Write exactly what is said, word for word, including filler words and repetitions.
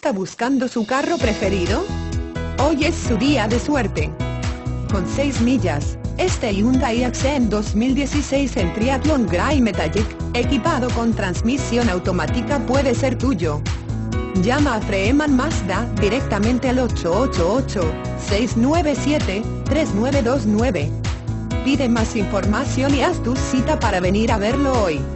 está buscando su carro preferido? Hoy es su día de suerte. Con seis millas, este Hyundai Accent dos mil dieciséis en Triathlon Grey Metallic, equipado con transmisión automática puede ser tuyo. Llama a Freeman Mazda directamente al ocho ocho ocho, seis nueve siete, tres nueve dos nueve. Pide más información y haz tu cita para venir a verlo hoy.